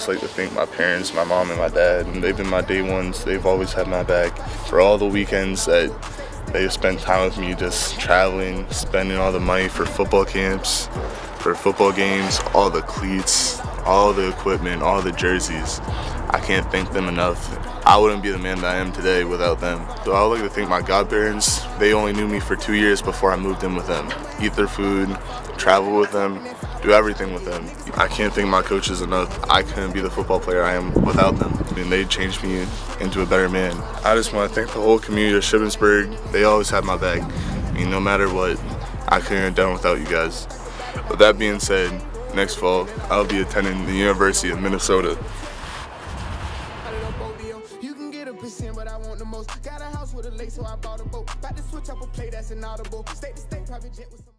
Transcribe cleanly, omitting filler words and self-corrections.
just like to thank my parents, my mom and my dad. And they've been my day ones. They've always had my back for all the weekends that they spent time with me, just traveling, spending all the money for football camps, for football games, all the cleats, all the equipment, all the jerseys. I can't thank them enough. I wouldn't be the man that I am today without them. So I would like to thank my godparents. They only knew me for 2 years before I moved in with them. Eat their food, travel with them, do everything with them. I can't thank my coaches enough. I couldn't be the football player I am without them. I mean, they changed me into a better man. I just want to thank the whole community of Shippensburg. They always had my back. I mean, no matter what, I couldn't have done without you guys. With that being said, next fall, I'll be attending the University of Minnesota. But I want the most. Got a house with a lake, so I bought a boat. About to switch up a play that's inaudible. State to state, private jet with some